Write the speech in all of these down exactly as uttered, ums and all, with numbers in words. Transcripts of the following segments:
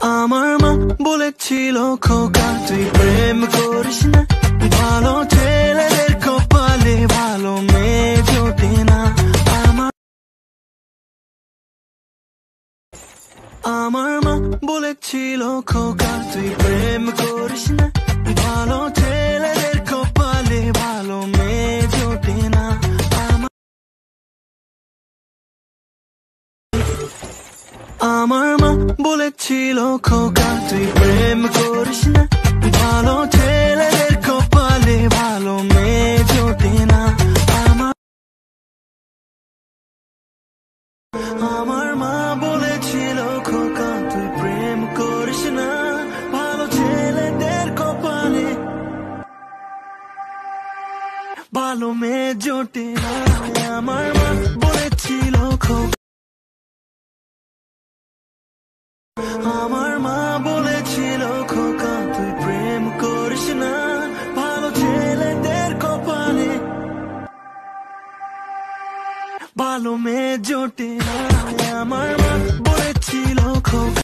আমার মা বলেছিল খোকা তুই প্রেম করিস না, ভালো ছেলেদের কপালে ভালো মেয়ে জোটে না। আমার আমার মা বলেছিল খোকা তুই প্রেম করিস না, ভালো ছেলেদের কপালে ভালো মেয়ে জোটে না। আমার মা বলেছিল খোকা তুই প্রেম করিস না, ভালো ছেলেদের কপালে ভালো মেয়ে জোটে না। আমার আমার মা বলেছিল খোকা তুই প্রেম করিস না, ভালো ছেলেদের কপালে ভালো মেয়ে জোটে না। আমার মা বলেছিল খোকা আমার মা বলেছিল খোকা তুই প্রেম করিস না, ভালো ছেলেদের কপালে ভালো মেয়ে জোটে না। আমার মা বলেছিল খোকা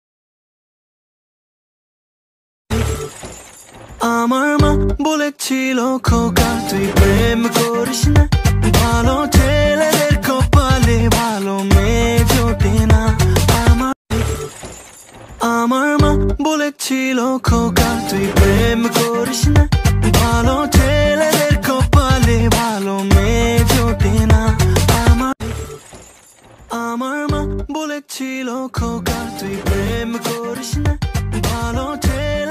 আমার মা বলেছিল খোকা তুই প্রেম করিস না, ভালো ছেলেদের কপালে ভালো মেয়ে জোটে না। আমার আমার মা বলেছিল খোকা তুই প্রেম করিস না, ভালো ছেলেদের কপালে ভালো মেয়ে জোটে না। আমার আমার মা বলেছিল খোকা তুই প্রেম করিস না, ভালো ছেলে